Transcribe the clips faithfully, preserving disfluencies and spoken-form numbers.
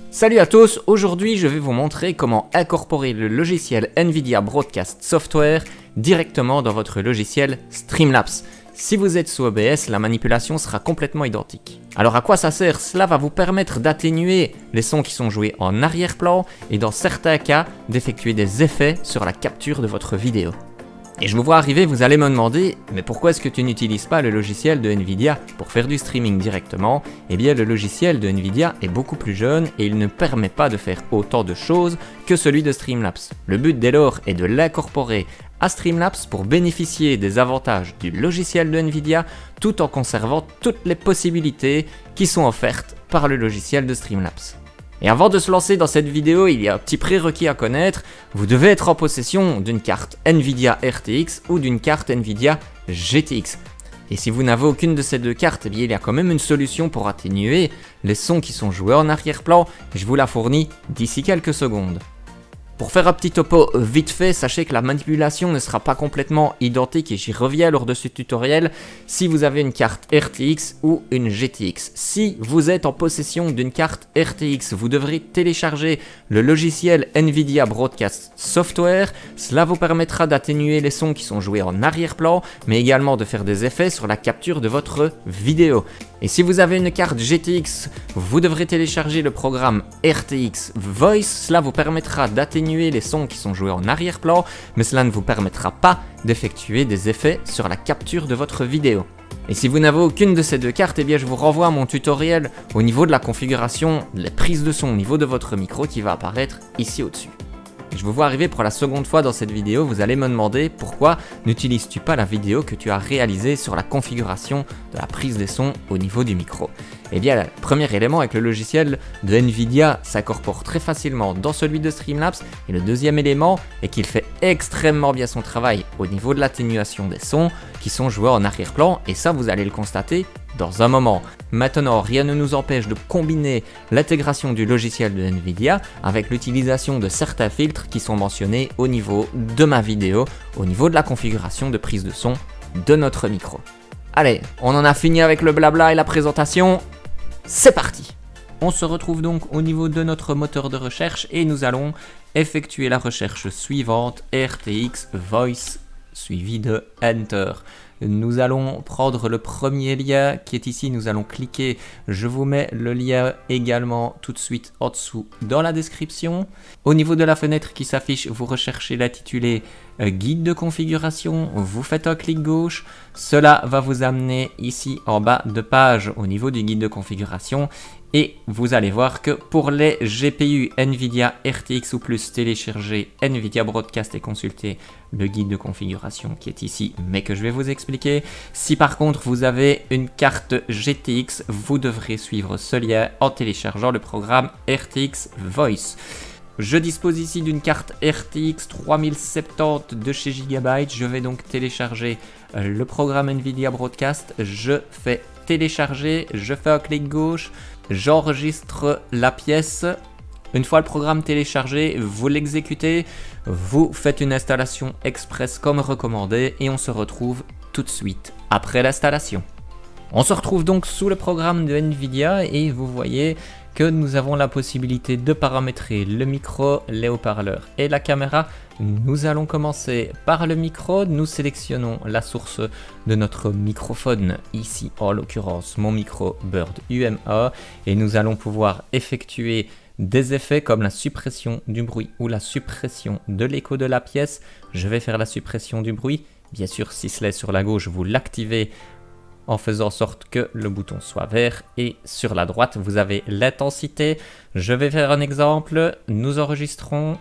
Salut à tous, aujourd'hui je vais vous montrer comment incorporer le logiciel NVIDIA Broadcast Software directement dans votre logiciel Streamlabs. Si vous êtes sous O B S, la manipulation sera complètement identique. Alors à quoi ça sert? Cela va vous permettre d'atténuer les sons qui sont joués en arrière-plan et dans certains cas d'effectuer des effets sur la capture de votre vidéo. Et je vous vois arriver, vous allez me demander, mais pourquoi est-ce que tu n'utilises pas le logiciel de NVIDIA pour faire du streaming directement? Eh bien le logiciel de NVIDIA est beaucoup plus jeune et il ne permet pas de faire autant de choses que celui de Streamlabs. Le but dès lors est de l'incorporer à Streamlabs pour bénéficier des avantages du logiciel de NVIDIA tout en conservant toutes les possibilités qui sont offertes par le logiciel de Streamlabs. Et avant de se lancer dans cette vidéo, il y a un petit prérequis à connaître. Vous devez être en possession d'une carte NVIDIA R T X ou d'une carte NVIDIA G T X. Et si vous n'avez aucune de ces deux cartes, eh bien, il y a quand même une solution pour atténuer les sons qui sont joués en arrière-plan. Je vous la fournis d'ici quelques secondes. Pour faire un petit topo vite fait, sachez que la manipulation ne sera pas complètement identique et j'y reviens lors de ce tutoriel si vous avez une carte R T X ou une G T X. Si vous êtes en possession d'une carte R T X, vous devrez télécharger le logiciel NVIDIA Broadcast Software. Cela vous permettra d'atténuer les sons qui sont joués en arrière-plan, mais également de faire des effets sur la capture de votre vidéo. Et si vous avez une carte G T X, vous devrez télécharger le programme R T X Voice. Cela vous permettra d'atténuer les sons qui sont joués en arrière-plan, mais cela ne vous permettra pas d'effectuer des effets sur la capture de votre vidéo. Et si vous n'avez aucune de ces deux cartes, eh bien je vous renvoie à mon tutoriel au niveau de la configuration, les prises de son au niveau de votre micro qui va apparaître ici au-dessus. Je vous vois arriver pour la seconde fois dans cette vidéo, vous allez me demander pourquoi n'utilises-tu pas la vidéo que tu as réalisée sur la configuration de la prise des sons au niveau du micro. Eh bien, le premier élément avec le logiciel de NVIDIA s'incorpore très facilement dans celui de Streamlabs. Et le deuxième élément est qu'il fait extrêmement bien son travail au niveau de l'atténuation des sons qui sont joués en arrière-plan. Et ça, vous allez le constater dans un moment. Maintenant, rien ne nous empêche de combiner l'intégration du logiciel de NVIDIA avec l'utilisation de certains filtres qui sont mentionnés au niveau de ma vidéo, au niveau de la configuration de prise de son de notre micro. Allez, on en a fini avec le blabla et la présentation. C'est parti! On se retrouve donc au niveau de notre moteur de recherche et nous allons effectuer la recherche suivante, R T X Voice, suivi de Enter. Nous allons prendre le premier lien qui est ici, nous allons cliquer, je vous mets le lien également tout de suite en dessous dans la description. Au niveau de la fenêtre qui s'affiche, vous recherchez l'intitulé euh, guide de configuration, vous faites un clic gauche, cela va vous amener ici en bas de page au niveau du guide de configuration. Et vous allez voir que pour les G P U NVIDIA R T X ou plus, téléchargez NVIDIA Broadcast et consultez le guide de configuration qui est ici, mais que je vais vous expliquer. Si par contre vous avez une carte G T X, vous devrez suivre ce lien en téléchargeant le programme R T X Voice. Je dispose ici d'une carte R T X trois mille soixante-dix de chez Gigabyte. Je vais donc télécharger le programme NVIDIA Broadcast. Je fais télécharger, je fais un clic gauche, j'enregistre la pièce. Une fois le programme téléchargé, vous l'exécutez, vous faites une installation express comme recommandé et on se retrouve tout de suite après l'installation. On se retrouve donc sous le programme de NVIDIA et vous voyez que nous avons la possibilité de paramétrer le micro, les haut-parleurs et la caméra. Nous allons commencer par le micro, nous sélectionnons la source de notre microphone, ici en l'occurrence mon micro Bird U M A, et nous allons pouvoir effectuer des effets comme la suppression du bruit ou la suppression de l'écho de la pièce. Je vais faire la suppression du bruit, bien sûr si cela est sur la gauche vous l'activez en faisant en sorte que le bouton soit vert, et sur la droite vous avez l'intensité. Je vais faire un exemple, nous enregistrons,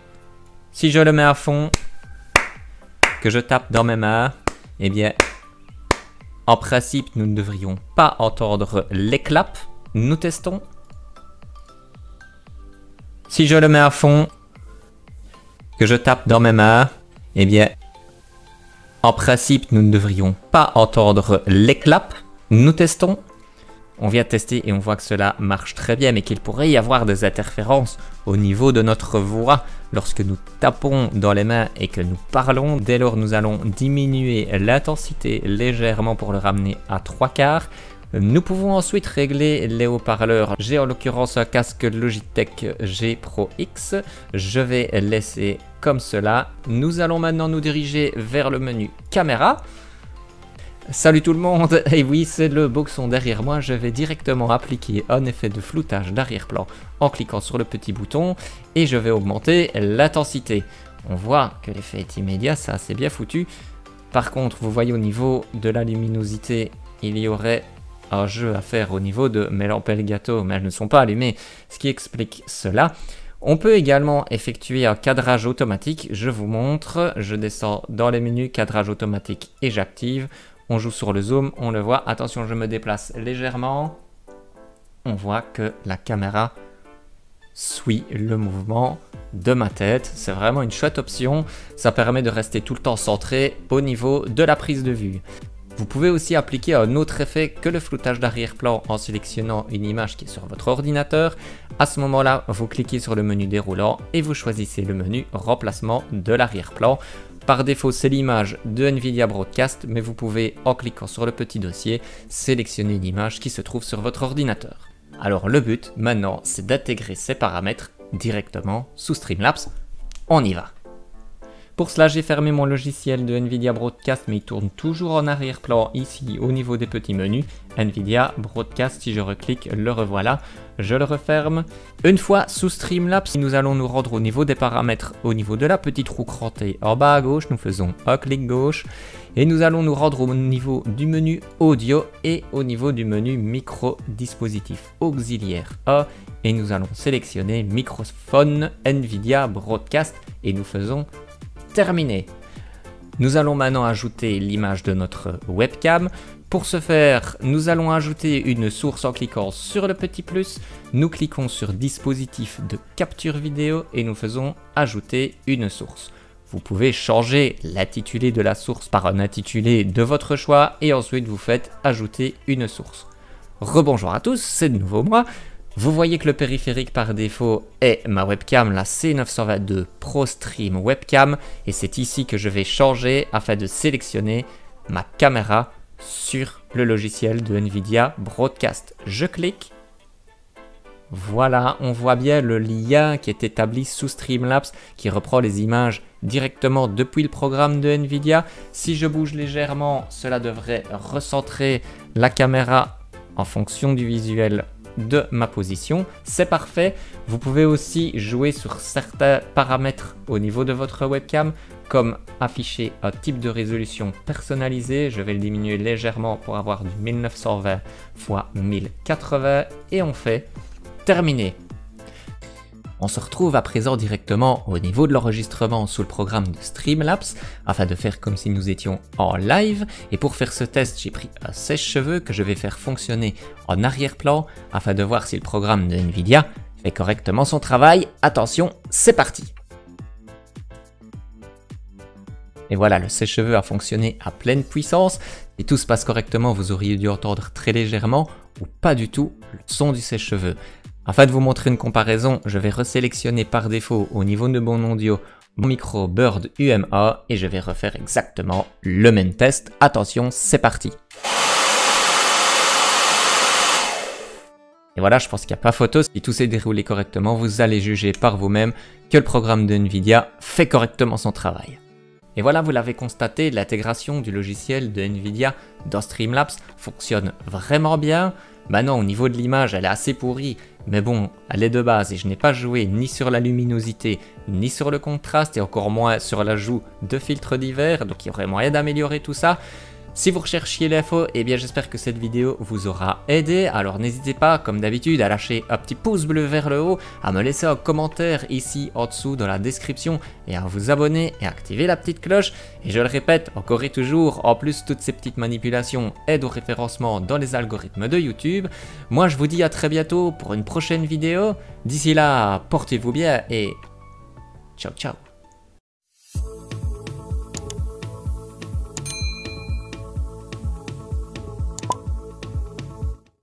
si je le mets à fond, que je tape dans mes mains, eh bien en principe nous ne devrions pas entendre les claps. Nous testons. Si je le mets à fond, que je tape dans mes mains, eh bien en principe, nous ne devrions pas entendre les claps. Nous testons. On vient de tester et on voit que cela marche très bien, mais qu'il pourrait y avoir des interférences au niveau de notre voix lorsque nous tapons dans les mains et que nous parlons. Dès lors, nous allons diminuer l'intensité légèrement pour le ramener à trois quarts. Nous pouvons ensuite régler les haut-parleurs. J'ai en l'occurrence un casque Logitech G Pro X. Je vais laisser comme cela. Nous allons maintenant nous diriger vers le menu caméra. Salut tout le monde, et oui c'est le boxon derrière moi, je vais directement appliquer un effet de floutage d'arrière-plan en cliquant sur le petit bouton et je vais augmenter l'intensité. On voit que l'effet est immédiat, ça c'est bien foutu. Par contre vous voyez au niveau de la luminosité, il y aurait un jeu à faire au niveau de mes lampes Elgato, mais elles ne sont pas allumées, ce qui explique cela. On peut également effectuer un cadrage automatique, je vous montre, je descends dans les menus cadrage automatique et j'active. On joue sur le zoom, on le voit. Attention, je me déplace légèrement. On voit que la caméra suit le mouvement de ma tête. C'est vraiment une chouette option. Ça permet de rester tout le temps centré au niveau de la prise de vue. Vous pouvez aussi appliquer un autre effet que le floutage d'arrière-plan en sélectionnant une image qui est sur votre ordinateur. À ce moment-là, vous cliquez sur le menu déroulant et vous choisissez le menu remplacement de l'arrière-plan. Par défaut, c'est l'image de NVIDIA Broadcast, mais vous pouvez, en cliquant sur le petit dossier, sélectionner l'image qui se trouve sur votre ordinateur. Alors le but, maintenant, c'est d'intégrer ces paramètres directement sous Streamlabs. On y va. Pour cela, j'ai fermé mon logiciel de NVIDIA Broadcast, mais il tourne toujours en arrière-plan ici au niveau des petits menus. NVIDIA Broadcast, si je reclique, le revoilà. Je le referme. Une fois sous Streamlabs, nous allons nous rendre au niveau des paramètres. Au niveau de la petite roue crantée en bas à gauche, nous faisons un clic gauche. Et nous allons nous rendre au niveau du menu audio et au niveau du menu micro dispositif auxiliaire A. Et nous allons sélectionner microphone NVIDIA Broadcast et nous faisons terminé. Nous allons maintenant ajouter l'image de notre webcam. Pour ce faire, nous allons ajouter une source en cliquant sur le petit plus. Nous cliquons sur dispositif de capture vidéo et nous faisons ajouter une source. Vous pouvez changer l'intitulé de la source par un intitulé de votre choix et ensuite vous faites ajouter une source. Rebonjour à tous, c'est de nouveau moi. Vous voyez que le périphérique par défaut est ma webcam, la C neuf cent vingt-deux ProStream Webcam, et c'est ici que je vais changer afin de sélectionner ma caméra sur le logiciel de NVIDIA Broadcast. Je clique. Voilà, on voit bien le lien qui est établi sous Streamlabs qui reprend les images directement depuis le programme de NVIDIA. Si je bouge légèrement, cela devrait recentrer la caméra en fonction du visuel de ma position. C'est parfait. Vous pouvez aussi jouer sur certains paramètres au niveau de votre webcam, comme afficher un type de résolution personnalisé. Je vais le diminuer légèrement pour avoir du mille neuf cent vingt par mille quatre-vingts et on fait terminer. On se retrouve à présent directement au niveau de l'enregistrement sous le programme de Streamlabs afin de faire comme si nous étions en live. Et pour faire ce test, j'ai pris un sèche-cheveux que je vais faire fonctionner en arrière-plan afin de voir si le programme de NVIDIA fait correctement son travail. Attention, c'est parti! Et voilà, le sèche-cheveux a fonctionné à pleine puissance. Si tout se passe correctement, vous auriez dû entendre très légèrement ou pas du tout le son du sèche-cheveux. Afin de vous montrer une comparaison, je vais resélectionner par défaut au niveau de mon audio mon micro Bird U M A et je vais refaire exactement le même test. Attention, c'est parti. Et voilà, je pense qu'il n'y a pas photo. Si tout s'est déroulé correctement, vous allez juger par vous-même que le programme de NVIDIA fait correctement son travail. Et voilà, vous l'avez constaté, l'intégration du logiciel de NVIDIA dans Streamlabs fonctionne vraiment bien. Maintenant, au niveau de l'image, elle est assez pourrie, mais bon, elle est de base et je n'ai pas joué ni sur la luminosité, ni sur le contraste et encore moins sur l'ajout de filtres divers, donc il y aurait moyen d'améliorer tout ça. Si vous recherchiez l'info, eh bien j'espère que cette vidéo vous aura aidé, alors n'hésitez pas, comme d'habitude, à lâcher un petit pouce bleu vers le haut, à me laisser un commentaire ici en dessous dans la description et à vous abonner et activer la petite cloche. Et je le répète encore et toujours, en plus toutes ces petites manipulations aident au référencement dans les algorithmes de YouTube. Moi je vous dis à très bientôt pour une prochaine vidéo, d'ici là, portez-vous bien et ciao ciao.